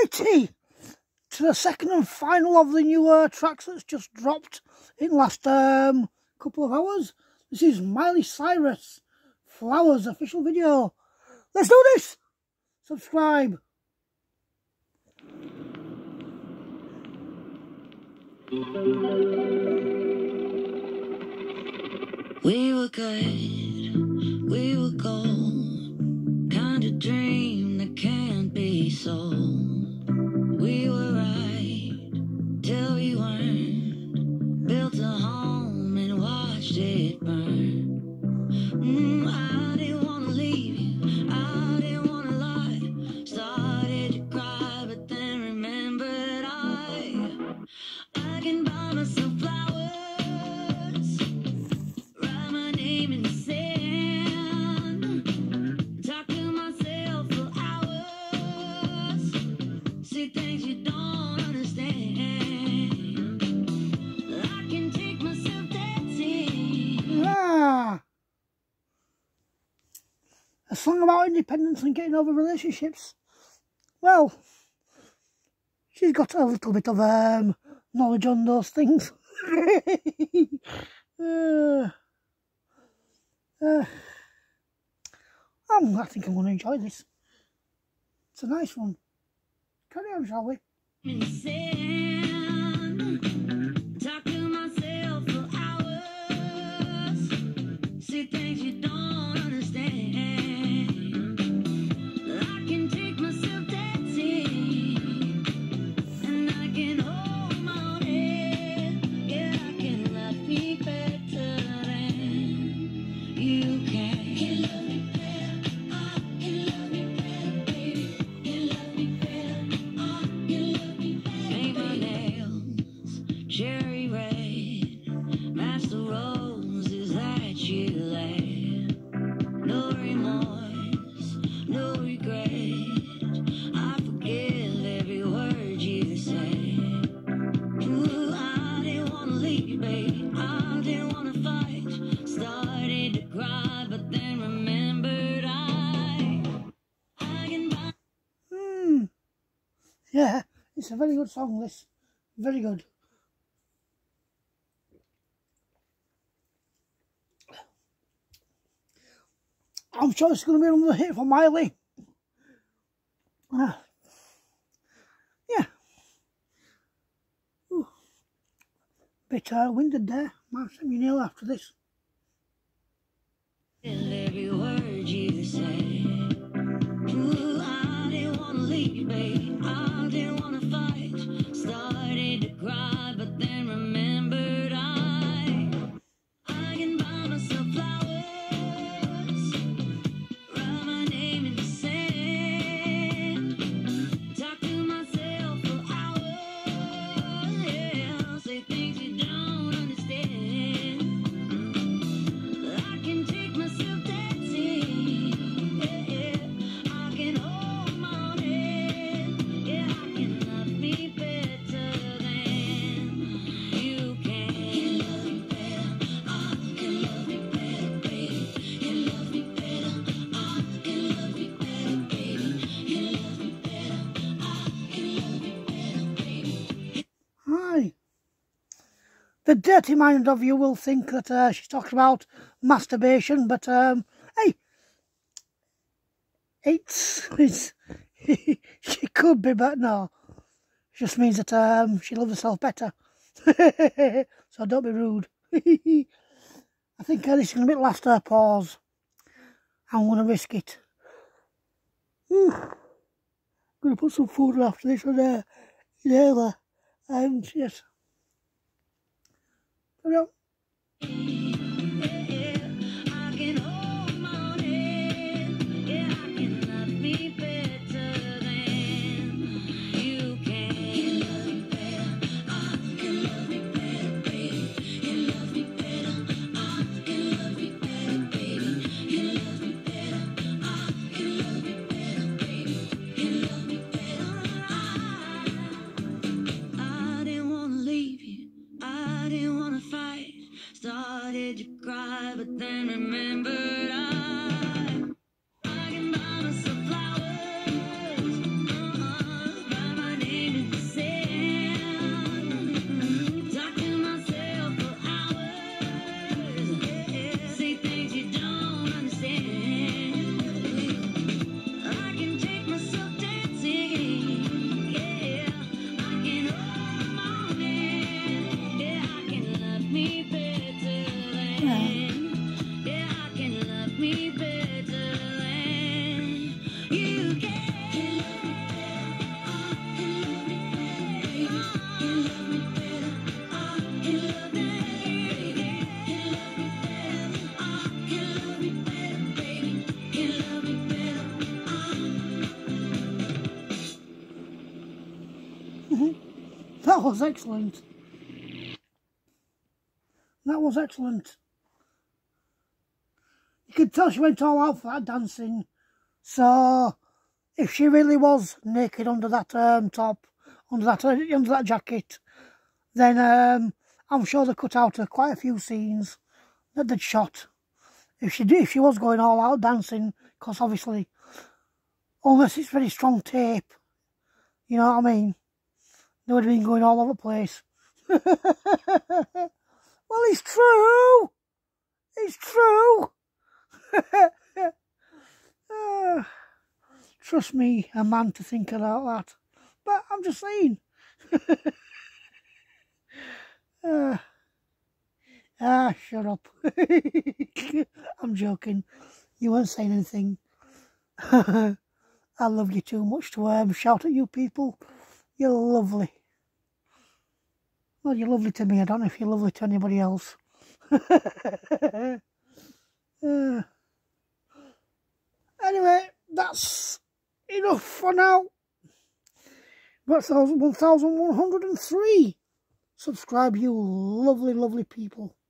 Righty, to the second and final of the new tracks that's just dropped in the last couple of hours. This is Miley Cyrus, Flowers official video. Let's do this! Subscribe. We were good, we were gold, kind of dream that can't be sold. We were right till we weren't, built a home and watched it burn. I didn't want to leave you, I didn't want to lie, started to cry but then remembered I can buy myself flowers, write my name in the sand, talk to myself for hours, see things you don't understand. I can take myself dancing. A song about independence and getting over relationships. Well, she's got a little bit of knowledge on those things. I think I'm going to enjoy this. It's a nice one. Carry on, shall we? In the sand, talk to myself for hours, see things you don't understand. I can take myself dancing, and I can hold my own head. Yeah, I can love me better than you can. Can love me better, I can love me better, baby. Can love me better, I can love me better. Paint my nails cherry red, match the roses that you laid. No remorse, no regret, I forgive every word you say. Ooh, I didn't want to leave you, babe, I didn't want to fight, started to cry but then remembered I can buy. Yeah, it's a very good song, this. Very good. I'm sure it's going to be another hit for Miley. Yeah. Ooh. Bit winded there. Might send me nail after this. Every word you say. Ooh, I didn't want to leave you, babe, I didn't want to fight, started to cry but then remembered I can buy myself flowers, write my name in the sand, talk to myself for hours, yeah, say things you don't understand. I can take myself dancing, yeah, I can hold my own head, yeah, I can love me better than you can. Can love me better, I can love me better, baby. Can love me better, I can love me better, baby. Can love me better, I can love me better, baby. Hi. The dirty mind of you will think that she's talking about masturbation, but hey, it's she could be, but no. It just means that she loves herself better. So don't be rude. I think this is going to be the last pause. I'm going to risk it. I'm going to put some food after this on there, and yes. Carry on. I can hold my own head, yeah, I can love me better than you can. Can love me better, I can love me better, baby. Can love me better, I can love me better, baby. Can love me better, I can love me better, baby. Can love me better, I didn't want to leave you, I didn't want to fight, started That was excellent. That was excellent. You could tell she went all out for that dancing. So, if she really was naked under that top, under that jacket, then I'm sure they cut out quite a few scenes that they'd shot. If she was going all out dancing, because obviously, unless it's very strong tape, you know what I mean, they would have been going all over the place. Well, it's true. It's true. Trust me, a man to think about that. But I'm just saying. Shut up. I'm joking. You weren't saying anything. I love you too much to shout at you people. You're lovely. Well, you're lovely to me. I don't know if you're lovely to anybody else. Anyway, that's enough for now. That's 1103. Subscribe, you lovely, lovely people.